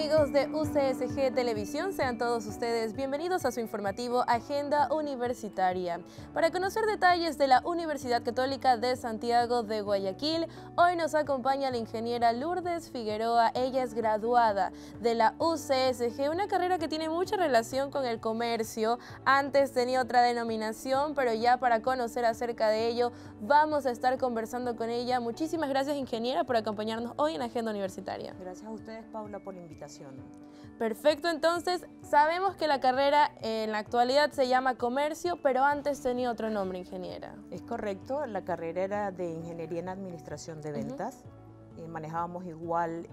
amigos de UCSG Televisión? Sean todos ustedes bienvenidos a su informativo Agenda Universitaria. Para conocer detalles de la Universidad Católica de Santiago de Guayaquil, hoy nos acompaña la ingeniera Lourdes Figueroa. Ella es graduada de la UCSG, una carrera que tiene mucha relación con el comercio. Antes tenía otra denominación, pero ya para conocer acerca de ello vamos a estar conversando con ella. Muchísimas gracias, ingeniera, por acompañarnos hoy en Agenda Universitaria. Gracias a ustedes, Paula, por la invitación. Perfecto, entonces sabemos que la carrera en la actualidad se llama Comercio, pero antes tenía otro nombre, ingeniera. Es correcto, la carrera era de Ingeniería en Administración de Ventas. Manejábamos igual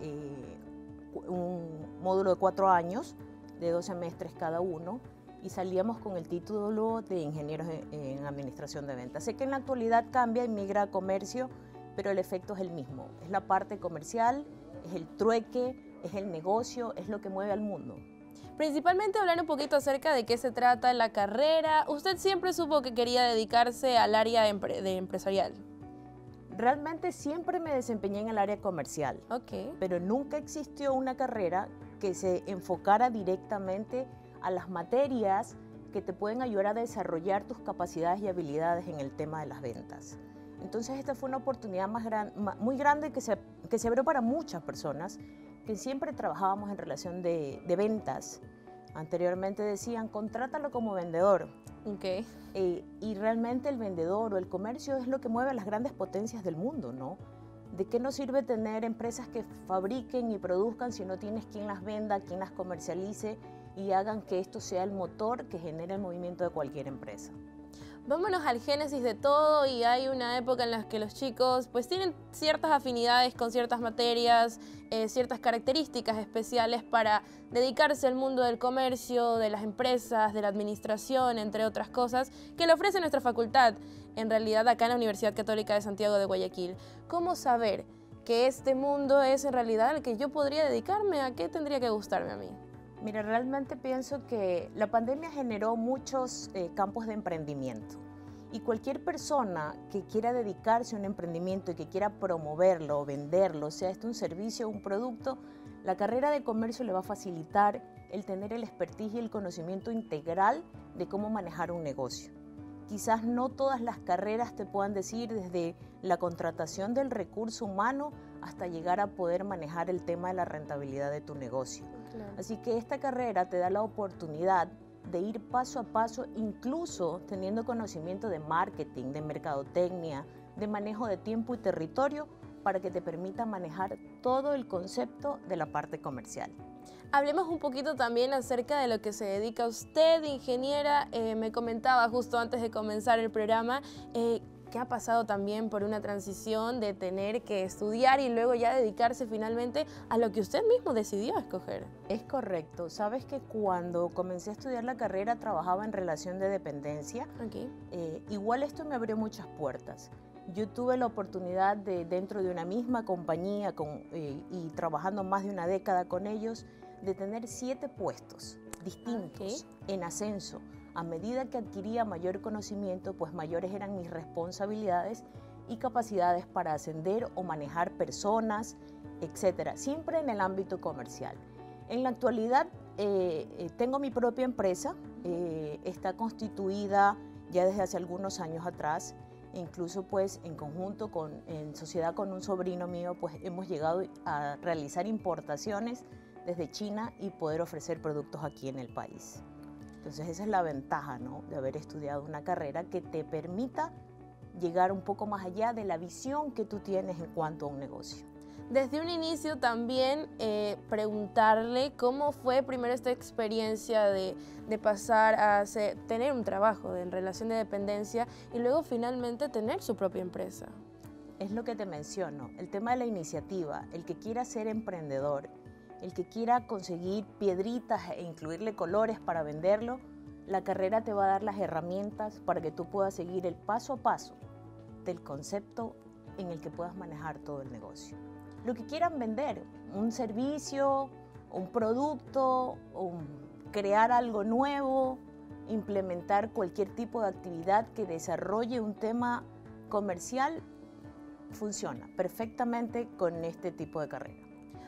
un módulo de 4 años, de 2 semestres cada uno, y salíamos con el título de Ingenieros en Administración de Ventas. Sé que en la actualidad cambia y migra a Comercio, pero el efecto es el mismo. Es la parte comercial, es el trueque, es el negocio, es lo que mueve al mundo. Principalmente hablar un poquito acerca de qué se trata la carrera. ¿Usted siempre supo que quería dedicarse al área de empresarial? Realmente siempre me desempeñé en el área comercial, pero nunca existió una carrera que se enfocara directamente a las materias que te pueden ayudar a desarrollar tus capacidades y habilidades en el tema de las ventas. Entonces esta fue una oportunidad muy grande que se abrió para muchas personas que siempre trabajábamos en relación de ventas. Anteriormente decían, contrátalo como vendedor. Y realmente el vendedor o el comercio es lo que mueve a las grandes potencias del mundo, ¿no? ¿De qué nos sirve tener empresas que fabriquen y produzcan si no tienes quien las venda, quien las comercialice y hagan que esto sea el motor que genere el movimiento de cualquier empresa? Vámonos al génesis de todo, y hay una época en la que los chicos pues tienen ciertas afinidades con ciertas materias, ciertas características especiales para dedicarse al mundo del comercio, de las empresas, de la administración, entre otras cosas, que le ofrece nuestra facultad, en realidad acá en la Universidad Católica de Santiago de Guayaquil. ¿Cómo saber que este mundo es en realidad al que yo podría dedicarme? ¿A qué tendría que gustarme a mí? Mira, realmente pienso que la pandemia generó muchos campos de emprendimiento, y cualquier persona que quiera dedicarse a un emprendimiento y que quiera promoverlo o venderlo, sea esto un servicio o un producto, la carrera de comercio le va a facilitar el tener el expertise y el conocimiento integral de cómo manejar un negocio. Quizás no todas las carreras te puedan decir desde la contratación del recurso humano hasta llegar a poder manejar el tema de la rentabilidad de tu negocio. Claro. Así que esta carrera te da la oportunidad de ir paso a paso, incluso teniendo conocimiento de marketing, de mercadotecnia, de manejo de tiempo y territorio, para que te permita manejar todo el concepto de la parte comercial. Hablemos un poquito también acerca de lo que se dedica usted, ingeniera. Me comentaba justo antes de comenzar el programa que ha pasado también por una transición de tener que estudiar y luego ya dedicarse finalmente a lo que usted mismo decidió escoger. Es correcto. Sabes que cuando comencé a estudiar la carrera trabajaba en relación de dependencia. Igual esto me abrió muchas puertas. Yo tuve la oportunidad de, dentro de una misma compañía y trabajando más de una década con ellos, de tener 7 puestos distintos en ascenso. A medida que adquiría mayor conocimiento, pues mayores eran mis responsabilidades y capacidades para ascender o manejar personas, etcétera, siempre en el ámbito comercial. En la actualidad tengo mi propia empresa, está constituida ya desde hace algunos años atrás. Incluso pues en conjunto, en sociedad con un sobrino mío, pues hemos llegado a realizar importaciones desde China y poder ofrecer productos aquí en el país. Entonces esa es la ventaja, ¿no?, de haber estudiado una carrera que te permita llegar un poco más allá de la visión que tú tienes en cuanto a un negocio. Desde un inicio también preguntarle cómo fue primero esta experiencia de pasar a tener un trabajo en relación de dependencia y luego finalmente tener su propia empresa. Es lo que te menciono, el tema de la iniciativa, el que quiera ser emprendedor, el que quiera conseguir piedritas e incluirle colores para venderlo, la carrera te va a dar las herramientas para que tú puedas seguir el paso a paso del concepto en el que puedas manejar todo el negocio. Lo que quieran vender, un servicio, un producto, crear algo nuevo, implementar cualquier tipo de actividad que desarrolle un tema comercial, funciona perfectamente con este tipo de carrera.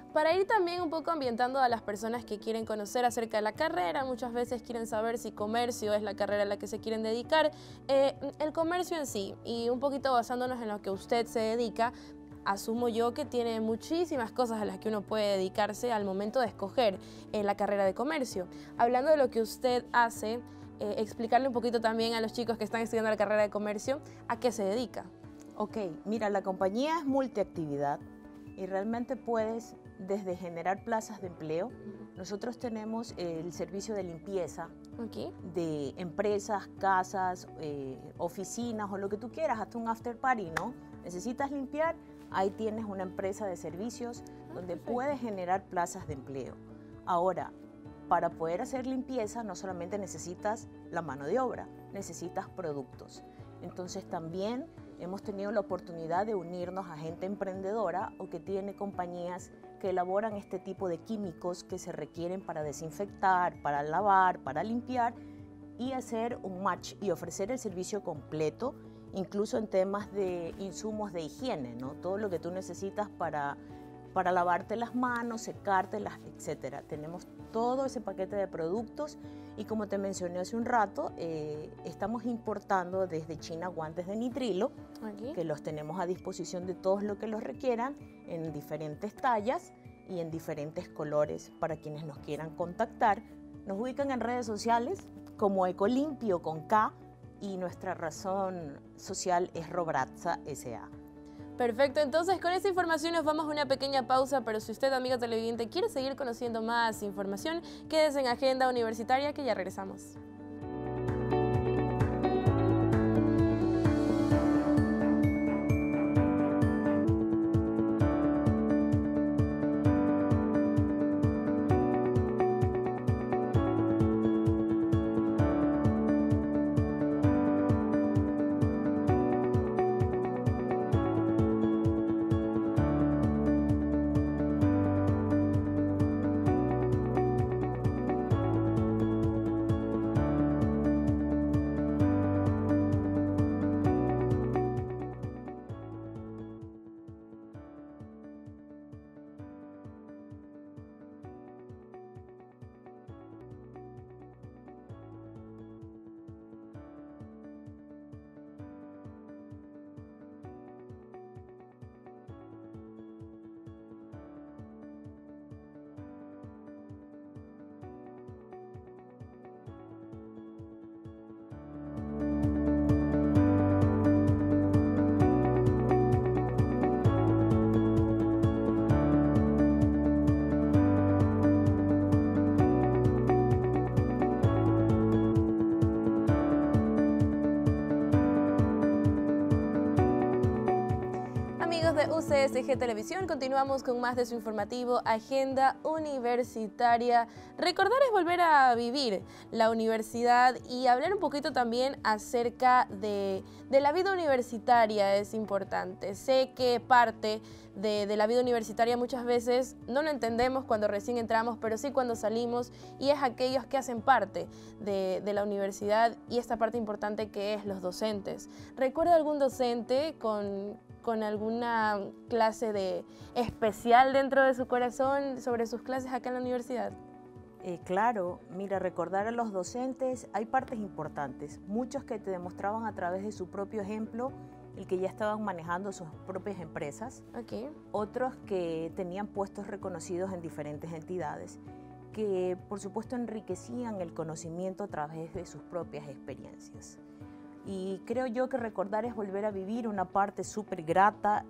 Para ir también un poco ambientando a las personas que quieren conocer acerca de la carrera, muchas veces quieren saber si comercio es la carrera a la que se quieren dedicar. El comercio en sí, y un poquito basándonos en lo que usted se dedica, asumo yo que tiene muchísimas cosas a las que uno puede dedicarse al momento de escoger la carrera de comercio. Hablando de lo que usted hace, explicarle un poquito también a los chicos que están estudiando la carrera de comercio a qué se dedica. Ok, mira, la compañía es multiactividad y realmente puedes desde generar plazas de empleo. Nosotros tenemos el servicio de limpieza de empresas, casas, oficinas o lo que tú quieras, hasta un after party, ¿no? Necesitas limpiar, ahí tienes una empresa de servicios donde puedes generar plazas de empleo. Ahora, para poder hacer limpieza no solamente necesitas la mano de obra, necesitas productos. Entonces también hemos tenido la oportunidad de unirnos a gente emprendedora o que tiene compañías que elaboran este tipo de químicos que se requieren para desinfectar, para lavar, para limpiar y hacer un match y ofrecer el servicio completo, incluso en temas de insumos de higiene, ¿no? Todo lo que tú necesitas para lavarte las manos, secártelas, etc. Tenemos todo ese paquete de productos y como te mencioné hace un rato, estamos importando desde China guantes de nitrilo, que los tenemos a disposición de todos los que los requieran en diferentes tallas y en diferentes colores para quienes nos quieran contactar. Nos ubican en redes sociales como Ecolimpio con K y nuestra razón social es Robratza S.A. Perfecto, entonces con esta información nos vamos a una pequeña pausa, pero si usted, amigo televidente, quiere seguir conociendo más información, quédese en Agenda Universitaria que ya regresamos. De UCSG Televisión, continuamos con más de su informativo Agenda Universitaria. Recordar es volver a vivir la universidad y hablar un poquito también acerca de la vida universitaria es importante. Sé que parte de la vida universitaria muchas veces no lo entendemos cuando recién entramos, pero sí cuando salimos, y es aquellos que hacen parte de la universidad y esta parte importante que es los docentes. ¿Recuerda algún docente con alguna clase especial dentro de su corazón sobre sus clases acá en la universidad? Claro, mira, recordar a los docentes, hay partes importantes, muchos que te demostraban a través de su propio ejemplo el que ya estaban manejando sus propias empresas, otros que tenían puestos reconocidos en diferentes entidades, que por supuesto enriquecían el conocimiento a través de sus propias experiencias. Y creo yo que recordar es volver a vivir una parte súper grata,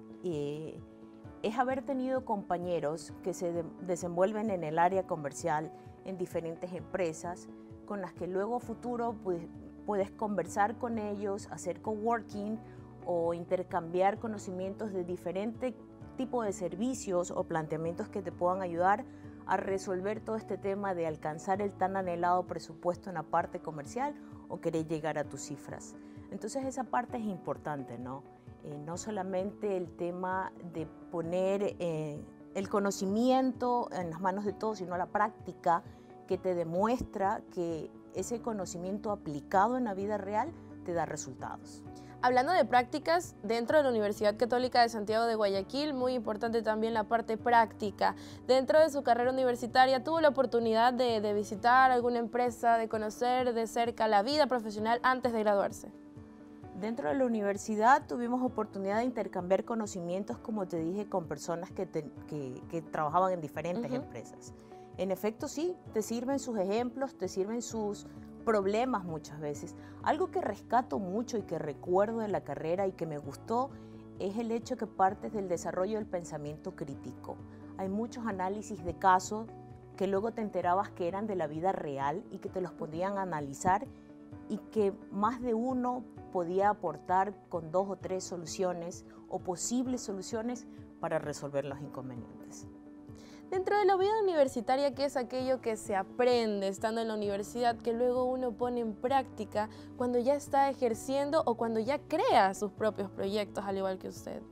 es haber tenido compañeros que se desenvuelven en el área comercial, en diferentes empresas, con las que luego a futuro puedes conversar con ellos, hacer coworking o intercambiar conocimientos de diferentes tipos de servicios o planteamientos que te puedan ayudar a resolver todo este tema de alcanzar el tan anhelado presupuesto en la parte comercial o querer llegar a tus cifras. Entonces esa parte es importante, ¿no? No solamente el tema de poner el conocimiento en las manos de todos, sino la práctica que te demuestra que ese conocimiento aplicado en la vida real te da resultados. Hablando de prácticas, dentro de la Universidad Católica de Santiago de Guayaquil, muy importante también la parte práctica. Dentro de su carrera universitaria, ¿tuvo la oportunidad de visitar alguna empresa, de conocer de cerca la vida profesional antes de graduarse? Dentro de la universidad tuvimos oportunidad de intercambiar conocimientos, como te dije, con personas que trabajaban en diferentes empresas. En efecto, sí, te sirven sus ejemplos, te sirven sus problemas muchas veces. Algo que rescato mucho y que recuerdo de la carrera y que me gustó es el hecho que partes del desarrollo del pensamiento crítico. Hay muchos análisis de casos que luego te enterabas que eran de la vida real y que te los podían analizar y que más de uno podía aportar con 2 o 3 soluciones o posibles soluciones para resolver los inconvenientes. Dentro de la vida universitaria, ¿qué es aquello que se aprende estando en la universidad que luego uno pone en práctica cuando ya está ejerciendo o cuando ya crea sus propios proyectos, al igual que usted?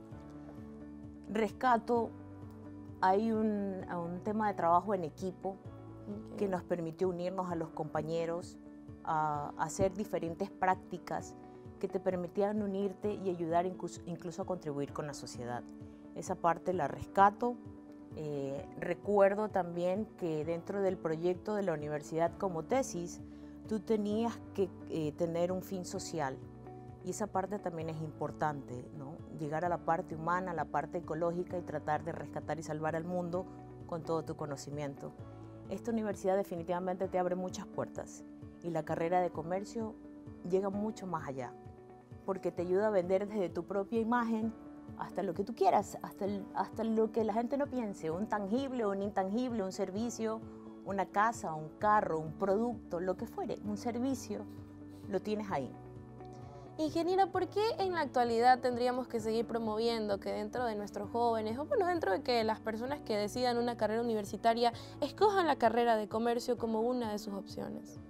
Rescato, hay un tema de trabajo en equipo que nos permitió unirnos a los compañeros, a hacer diferentes prácticas que te permitían unirte y ayudar incluso a contribuir con la sociedad. Esa parte la rescato. Recuerdo también que dentro del proyecto de la universidad como tesis, tú tenías que tener un fin social y esa parte también es importante, ¿no? Llegar a la parte humana, a la parte ecológica y tratar de rescatar y salvar al mundo con todo tu conocimiento. Esta universidad definitivamente te abre muchas puertas y la carrera de comercio llega mucho más allá porque te ayuda a vender desde tu propia imagen hasta lo que tú quieras, hasta lo que la gente no piense, un tangible o un intangible, un servicio, una casa, un carro, un producto, lo que fuere, un servicio, lo tienes ahí. Ingeniera, ¿por qué en la actualidad tendríamos que seguir promoviendo que dentro de nuestros jóvenes, o bueno, dentro de que las personas que decidan una carrera universitaria, escojan la carrera de comercio como una de sus opciones?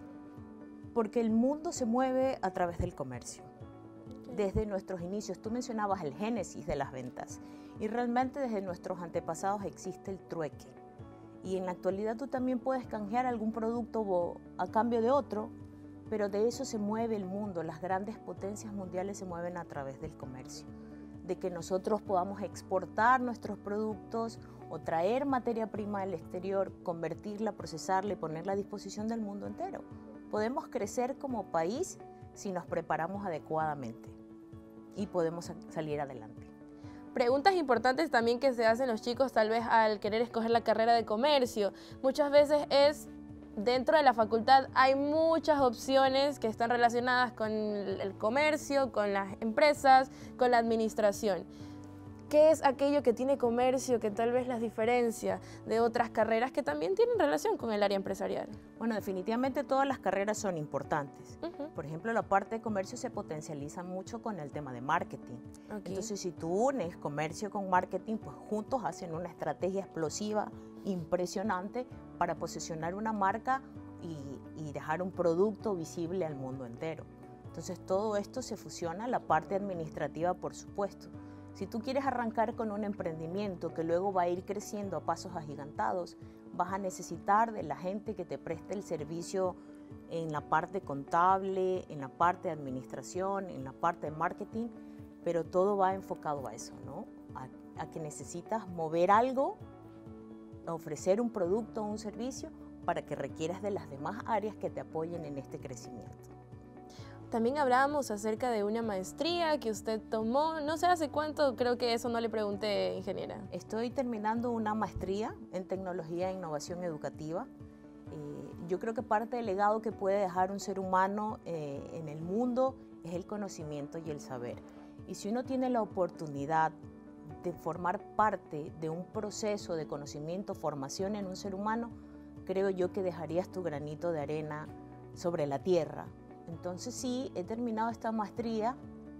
Porque el mundo se mueve a través del comercio. Desde nuestros inicios, tú mencionabas el génesis de las ventas y realmente desde nuestros antepasados existe el trueque y en la actualidad tú también puedes canjear algún producto a cambio de otro, pero de eso se mueve el mundo, las grandes potencias mundiales se mueven a través del comercio, de que nosotros podamos exportar nuestros productos o traer materia prima del exterior, convertirla, procesarla y ponerla a disposición del mundo entero. Podemos crecer como país si nos preparamos adecuadamente. Y podemos salir adelante. Preguntas importantes también que se hacen los chicos tal vez al querer escoger la carrera de comercio. Muchas veces dentro de la facultad hay muchas opciones que están relacionadas con el comercio, con las empresas, con la administración. ¿Qué es aquello que tiene comercio que tal vez las diferencia de otras carreras que también tienen relación con el área empresarial? Bueno, definitivamente todas las carreras son importantes. Por ejemplo, la parte de comercio se potencializa mucho con el tema de marketing. Entonces, si tú unes comercio con marketing, pues juntos hacen una estrategia explosiva, impresionante, para posicionar una marca y dejar un producto visible al mundo entero. Entonces, todo esto se fusiona, la parte administrativa, por supuesto. Si tú quieres arrancar con un emprendimiento que luego va a ir creciendo a pasos agigantados, vas a necesitar de la gente que te preste el servicio en la parte contable, en la parte de administración, en la parte de marketing, pero todo va enfocado a eso, ¿no? A que necesitas mover algo, ofrecer un producto o un servicio para que requieras de las demás áreas que te apoyen en este crecimiento. También hablábamos acerca de una maestría que usted tomó, no sé hace cuánto, creo que eso no le pregunté, ingeniera. Estoy terminando una maestría en tecnología e innovación educativa. Yo creo que parte del legado que puede dejar un ser humano en el mundo es el conocimiento y el saber. Y si uno tiene la oportunidad de formar parte de un proceso de conocimiento, formación en un ser humano, creo yo que dejarías tu granito de arena sobre la tierra. Entonces sí, he terminado esta maestría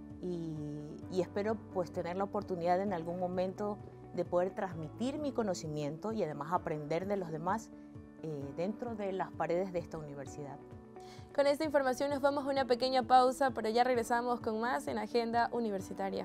y espero pues tener la oportunidad en algún momento de poder transmitir mi conocimiento y además aprender de los demás dentro de las paredes de esta universidad. Con esta información nos vamos a una pequeña pausa, pero ya regresamos con más en Agenda Universitaria.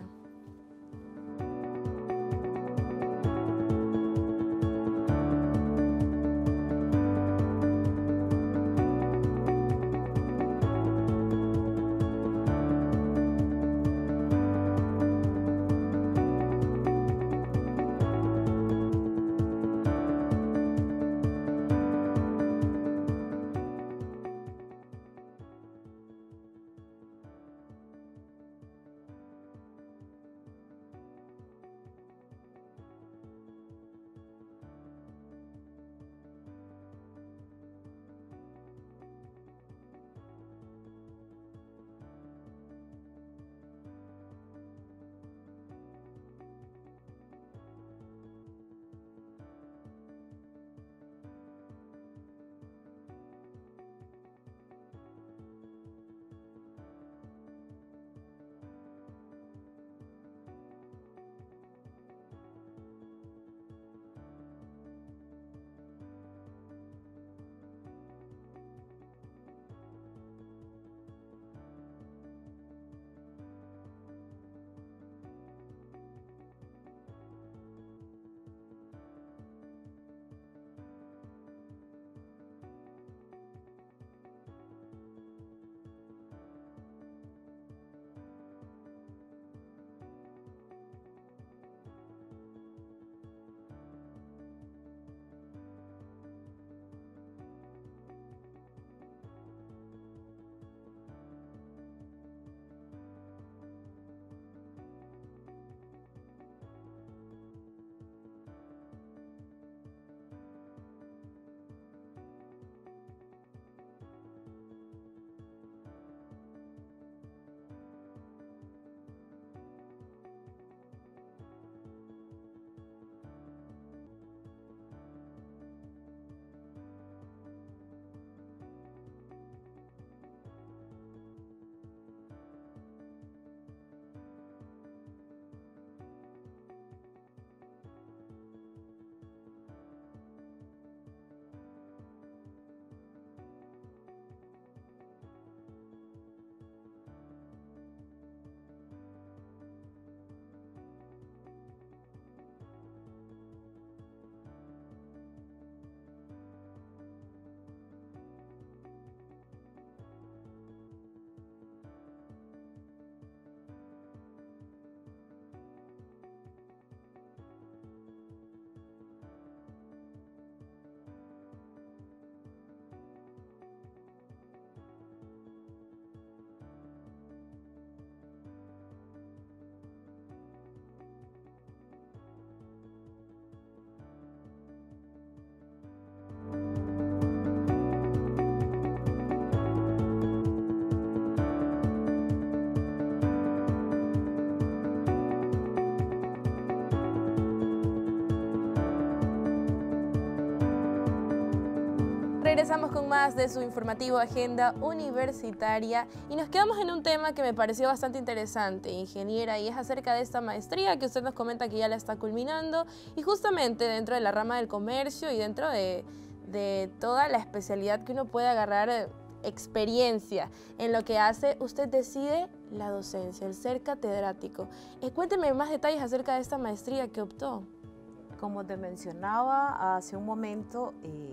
Regresamos con más de su informativo Agenda Universitaria y nos quedamos en un tema que me pareció bastante interesante, ingeniera, y es acerca de esta maestría que usted nos comenta que ya la está culminando y justamente dentro de la rama del comercio y dentro de toda la especialidad que uno puede agarrar experiencia en lo que hace, usted decide la docencia, el ser catedrático. Cuénteme más detalles acerca de esta maestría que optó. Como te mencionaba hace un momento,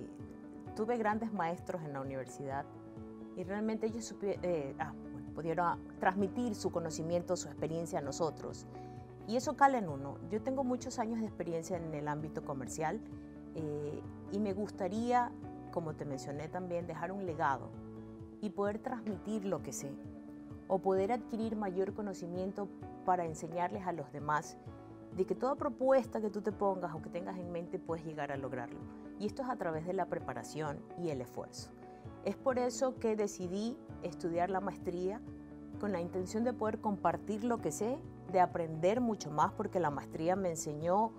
tuve grandes maestros en la universidad y realmente ellos pudieron transmitir su conocimiento, su experiencia a nosotros. Y eso cala en uno. Yo tengo muchos años de experiencia en el ámbito comercial y me gustaría, como te mencioné también, dejar un legado y poder transmitir lo que sé o poder adquirir mayor conocimiento para enseñarles a los demás de que toda propuesta que tú te pongas o que tengas en mente puedes llegar a lograrlo. Y esto es a través de la preparación y el esfuerzo. Es por eso que decidí estudiar la maestría con la intención de poder compartir lo que sé, de aprender mucho más, porque la maestría me enseñó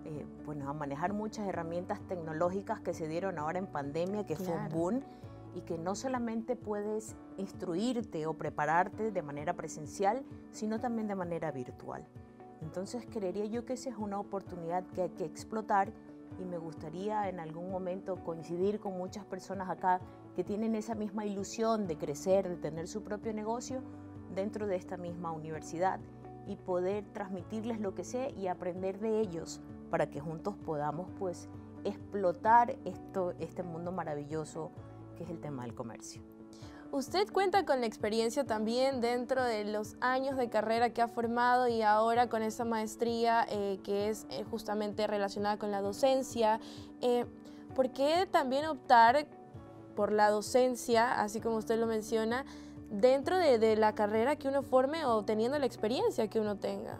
a manejar muchas herramientas tecnológicas que se dieron ahora en pandemia, que fue un boom, y que no solamente puedes instruirte o prepararte de manera presencial, sino también de manera virtual. Entonces creería yo que esa es una oportunidad que hay que explotar y me gustaría en algún momento coincidir con muchas personas acá que tienen esa misma ilusión de crecer, de tener su propio negocio dentro de esta misma universidad y poder transmitirles lo que sé y aprender de ellos para que juntos podamos pues explotar este mundo maravilloso que es el tema del comercio. Usted cuenta con la experiencia también dentro de los años de carrera que ha formado y ahora con esa maestría que es justamente relacionada con la docencia. ¿Por qué también optar por la docencia, así como usted lo menciona, dentro de la carrera que uno forme o teniendo la experiencia que uno tenga?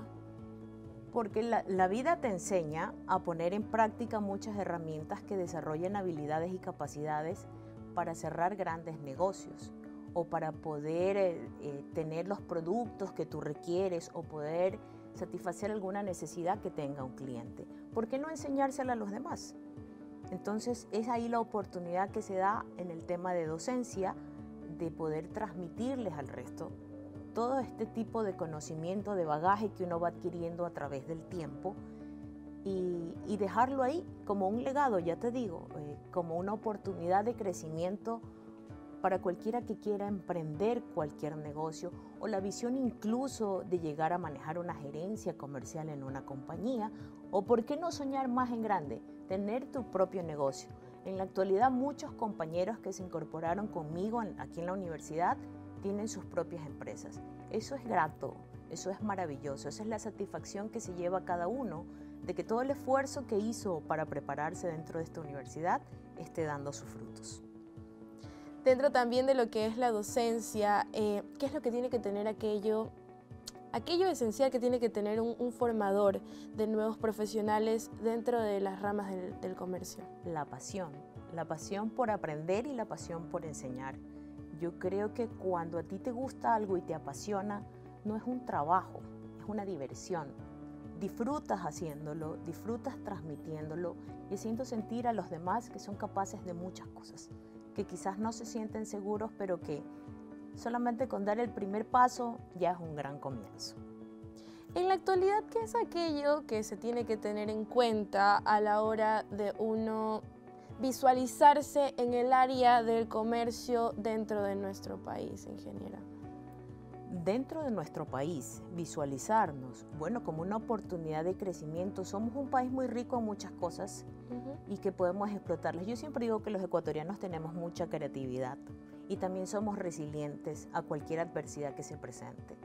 Porque la vida te enseña a poner en práctica muchas herramientas que desarrollan habilidades y capacidades para cerrar grandes negocios o para poder tener los productos que tú requieres o poder satisfacer alguna necesidad que tenga un cliente. ¿Por qué no enseñársela a los demás? Entonces es ahí la oportunidad que se da en el tema de docencia de poder transmitirles al resto todo este tipo de conocimiento, de bagaje que uno va adquiriendo a través del tiempo y dejarlo ahí como un legado, ya te digo, como una oportunidad de crecimiento para cualquiera que quiera emprender cualquier negocio o la visión incluso de llegar a manejar una gerencia comercial en una compañía o por qué no soñar más en grande, tener tu propio negocio. En la actualidad muchos compañeros que se incorporaron conmigo aquí en la universidad tienen sus propias empresas. Eso es grato, eso es maravilloso, esa es la satisfacción que se lleva cada uno de que todo el esfuerzo que hizo para prepararse dentro de esta universidad esté dando sus frutos. Dentro también de lo que es la docencia, ¿qué es lo que tiene que tener aquello esencial que tiene que tener un formador de nuevos profesionales dentro de las ramas del comercio? La pasión por aprender y la pasión por enseñar. Yo creo que cuando a ti te gusta algo y te apasiona, no es un trabajo, es una diversión. Disfrutas haciéndolo, disfrutas transmitiéndolo y haciendo sentir a los demás que son capaces de muchas cosas, que quizás no se sienten seguros, pero que solamente con dar el primer paso ya es un gran comienzo. En la actualidad, ¿qué es aquello que se tiene que tener en cuenta a la hora de uno visualizarse en el área del comercio dentro de nuestro país, ingeniera? Dentro de nuestro país, visualizarnos, como una oportunidad de crecimiento. Somos un país muy rico en muchas cosas y que podemos explotarlas. Yo siempre digo que los ecuatorianos tenemos mucha creatividad y también somos resilientes a cualquier adversidad que se presente.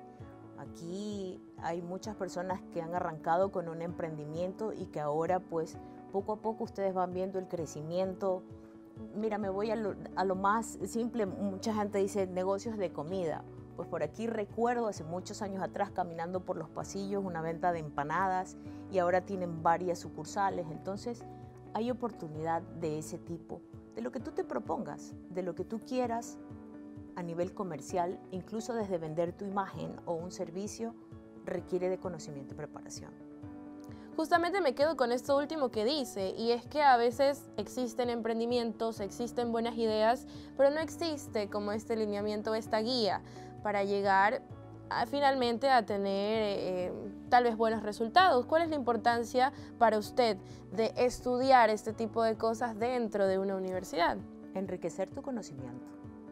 Aquí hay muchas personas que han arrancado con un emprendimiento y que ahora pues poco a poco ustedes van viendo el crecimiento. Mira, me voy a lo más simple, mucha gente dice negocios de comida. Pues por aquí recuerdo hace muchos años atrás caminando por los pasillos una venta de empanadas y ahora tienen varias sucursales. Entonces hay oportunidad de ese tipo, de lo que tú te propongas, de lo que tú quieras a nivel comercial, incluso desde vender tu imagen o un servicio, requiere de conocimiento y preparación. Justamente me quedo con esto último que dice, y es que a veces existen emprendimientos, existen buenas ideas, pero no existe como este lineamiento, esta guía para llegar finalmente a tener tal vez buenos resultados. ¿Cuál es la importancia para usted de estudiar este tipo de cosas dentro de una universidad? Enriquecer tu conocimiento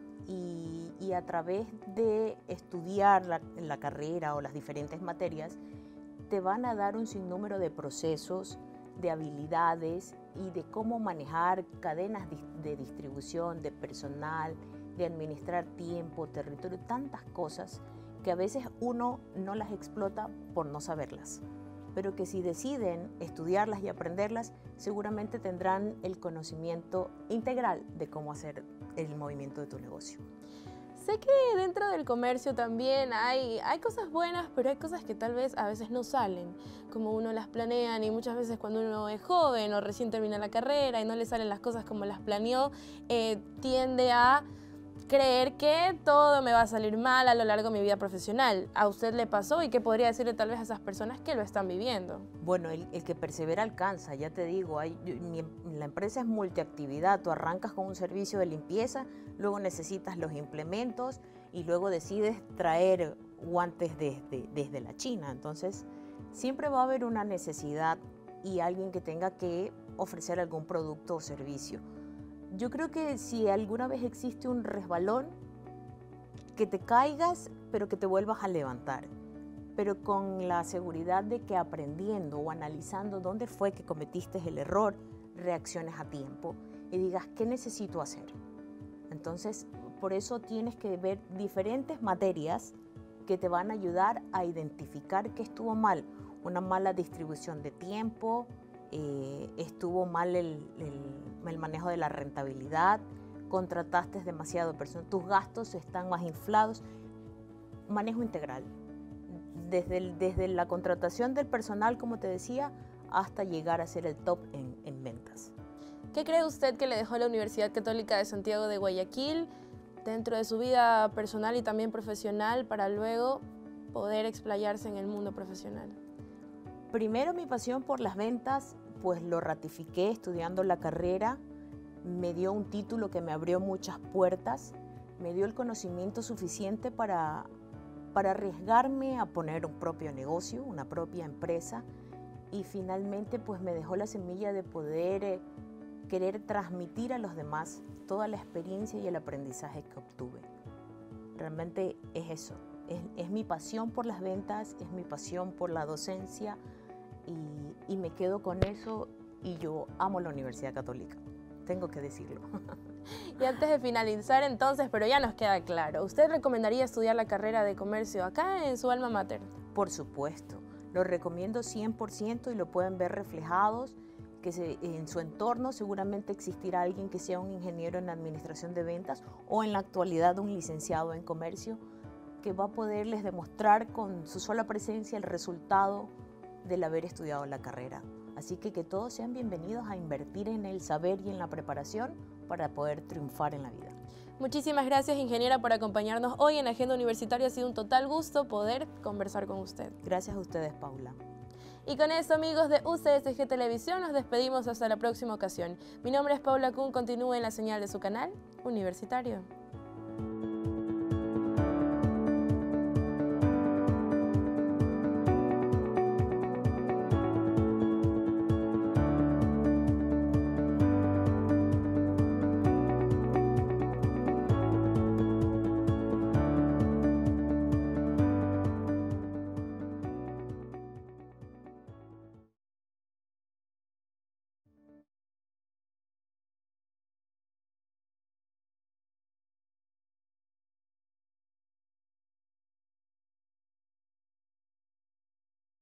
y a través de estudiar la carrera o las diferentes materias, te van a dar un sinnúmero de procesos, de habilidades y de cómo manejar cadenas de distribución, de personal, de administrar tiempo, territorio, tantas cosas que a veces uno no las explota por no saberlas, pero que si deciden estudiarlas y aprenderlas, seguramente tendrán el conocimiento integral de cómo hacer el movimiento de tu negocio. Sé que dentro del comercio también hay cosas buenas, pero hay cosas que tal vez a veces no salen como uno las planea, y muchas veces cuando uno es joven o recién termina la carrera y no le salen las cosas como las planeó, tiende a creer que todo me va a salir mal a lo largo de mi vida profesional. ¿A usted le pasó y qué podría decirle tal vez a esas personas que lo están viviendo? Bueno, el que persevera alcanza, ya te digo, la empresa es multiactividad, tú arrancas con un servicio de limpieza, luego necesitas los implementos y luego decides traer guantes desde la China. Entonces, siempre va a haber una necesidad y alguien que tenga que ofrecer algún producto o servicio. Yo creo que si alguna vez existe un resbalón, que te caigas, pero que te vuelvas a levantar, pero con la seguridad de que aprendiendo o analizando dónde fue que cometiste el error, reacciones a tiempo y digas, ¿qué necesito hacer? Entonces, por eso tienes que ver diferentes materias que te van a ayudar a identificar qué estuvo mal. Una mala distribución de tiempo, estuvo mal el manejo de la rentabilidad, contrataste demasiado personal, tus gastos están más inflados. Manejo integral, desde la contratación del personal, como te decía, hasta llegar a ser el top en ventas. ¿Qué cree usted que le dejó la Universidad Católica de Santiago de Guayaquil dentro de su vida personal y también profesional para luego poder explayarse en el mundo profesional? Primero, mi pasión por las ventas, pues lo ratifiqué estudiando la carrera, me dio un título que me abrió muchas puertas, me dio el conocimiento suficiente para arriesgarme a poner un propio negocio, una propia empresa, y finalmente pues me dejó la semilla de poder querer transmitir a los demás toda la experiencia y el aprendizaje que obtuve. Realmente es eso, es mi pasión por las ventas, es mi pasión por la docencia, y me quedo con eso, y yo amo la Universidad Católica, tengo que decirlo. Y antes de finalizar entonces, pero ya nos queda claro, ¿usted recomendaría estudiar la carrera de comercio acá en su alma mater? Por supuesto, lo recomiendo 100% y lo pueden ver reflejados, que en su entorno seguramente existirá alguien que sea un ingeniero en administración de ventas o en la actualidad un licenciado en comercio que va a poderles demostrar con su sola presencia el resultado del haber estudiado la carrera. Así que todos sean bienvenidos a invertir en el saber y en la preparación para poder triunfar en la vida. Muchísimas gracias, ingeniera, por acompañarnos hoy en Agenda Universitaria. Ha sido un total gusto poder conversar con usted. Gracias a ustedes, Paula. Y con esto, amigos de UCSG Televisión, nos despedimos hasta la próxima ocasión. Mi nombre es Paula Kuhn, continúe en la señal de su canal universitario.